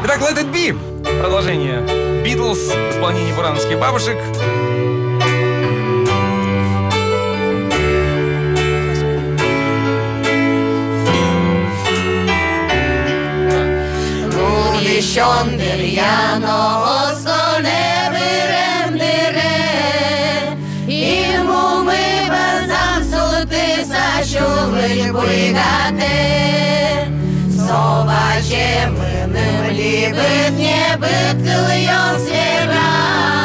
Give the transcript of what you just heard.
Итак, Let It Be. Продолжение Beatles в исполнении бурановских бабушек. Şondir yano oskone biremdire İmu mi bazam sulti saşulış buygate Sova jemıным libet ne bit kılıyor sera